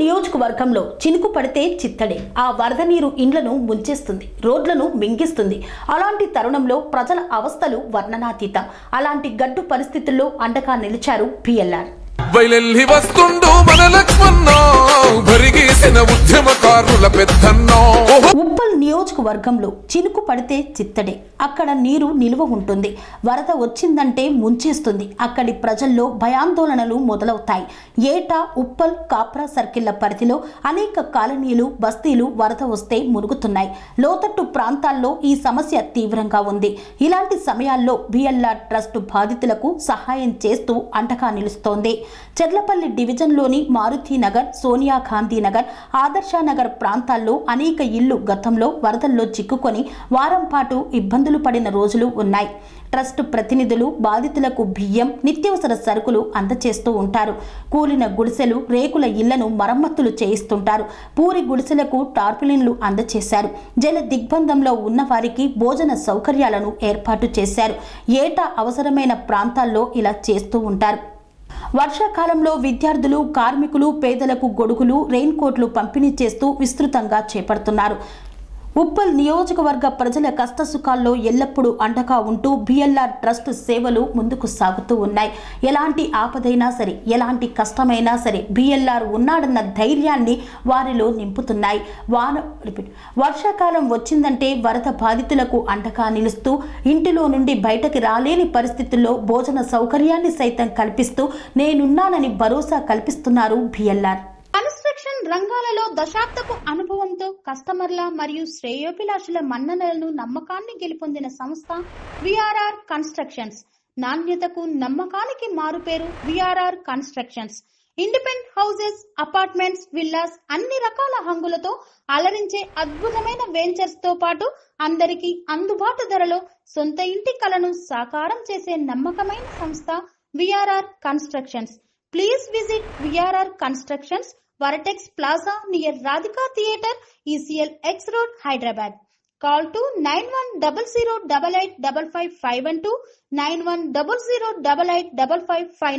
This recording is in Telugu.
నియోజకవర్గంలో చినుకు పడితే చిత్తడే ఆ వరద నీరు ఇండ్లను ముంచేస్తుంది, రోడ్లను మింగిస్తుంది. అలాంటి తరుణంలో ప్రజల అవస్థలు వర్ణనాతీతం. అలాంటి గడ్డు పరిస్థితుల్లో అండగా నిలిచారు పిఎల్ఆర్. బయలెల్లి వస్తుండు మన లక్ష్మణ భరిగేసిన ఉద్యమకారుల పెద్దన్న. ఉప్పల్ నియోజకవర్గంలో చినుకు పడితే చిత్తడే, అక్కడ నీరు నిలువ ఉంటుంది. వరద వచ్చిందంటే ముంచేస్తుంది. అక్కడి ప్రజల్లో భయాందోళనలు మొదలవుతాయి. ఏటా ఉప్పల్ కాప్రా సర్కిళ్ల పరిధిలో అనేక కాలనీలు బస్తీలు వరద వస్తే మునుగుతున్నాయి. లోతట్టు ప్రాంతాల్లో ఈ సమస్య తీవ్రంగా ఉంది. ఇలాంటి సమయాల్లో బిఎల్ఆర్ ట్రస్ట్ బాధితులకు సహాయం చేస్తూ అండగా నిలుస్తోంది. చెర్లపల్లి డివిజన్లోని మారుతినగర్, సోనియా గాంధీ నగర్, ఆదర్శనగర్ ప్రాంతాల్లో అనేక ఇళ్లు గతంలో వరదల్లో చిక్కుకొని వారం పాటు ఇబ్బందులు పడిన రోజులు ఉన్నాయి. ట్రస్ట్ ప్రతినిధులు బాధితులకు బియ్యం, నిత్యావసర సరుకులు అందచేస్తూ ఉంటారు. కూలిన గుడిసెలు, రేకుల ఇళ్లను మరమ్మతులు చేయిస్తుంటారు. పూరి గుడిసెలకు టార్పులిన్లు అందచేశారు. జల దిగ్బంధంలో ఉన్న వారికి భోజన సౌకర్యాలను ఏర్పాటు చేశారు. ఏటా అవసరమైన ప్రాంతాల్లో ఇలా చేస్తూ ఉంటారు. వర్షాకాలంలో విద్యార్థులు, కార్మికులు, పేదలకు గొడుగులు, రెయిన్ కోట్లు పంపిణీ చేస్తూ విస్తృతంగా చేపడుతున్నారు. ఉప్పల్ నియోజకవర్గ ప్రజల కష్టసుఖాల్లో ఎల్లప్పుడూ అండగా ఉంటూ బిఎల్ఆర్ ట్రస్ట్ సేవలు ముందుకు సాగుతూ ఉన్నాయి. ఎలాంటి ఆపదైనా సరే, ఎలాంటి కష్టమైనా సరే బిఎల్ఆర్ ఉన్నాడన్న ధైర్యాన్ని వారిలో నింపుతున్నాయి. వర్షాకాలం వచ్చిందంటే వరద బాధితులకు అండగా నిలుస్తూ ఇంటిలో నుండి బయటకి రాలేని పరిస్థితుల్లో భోజన సౌకర్యాన్ని సైతం కల్పిస్తూ నేనున్నానని భరోసా కల్పిస్తున్నారు బిఎల్ఆర్. కన్స్ట్రక్షన్ రంగాలలో దశాబ్దపు అనుభవంతో కస్టమర్ల మరియు శ్రేయోభిలాషుల మన్ననలను, నమ్మకాన్ని గెలుపొందిన సంస్థ విఆర్ఆర్ కన్స్ట్రక్షన్స్. నాణ్యతకు, నమ్మకానికి మారుపేరు VRR constructions. Independent houses, apartments, villas అన్ని రకాల హంగులతో అలరించే అద్భుతమైన వెంచర్స్ తో పాటు అందరికీ అందుబాటు ధరలో సొంత ఇంటి కలను సాకారం చేసే నమ్మకమైన సంస్థ VRR constructions. Please visit VRR Constructions, Varatex Plaza near Radhika Theatre, ECL X Road, Hyderabad. Call to 9100885551 91008855.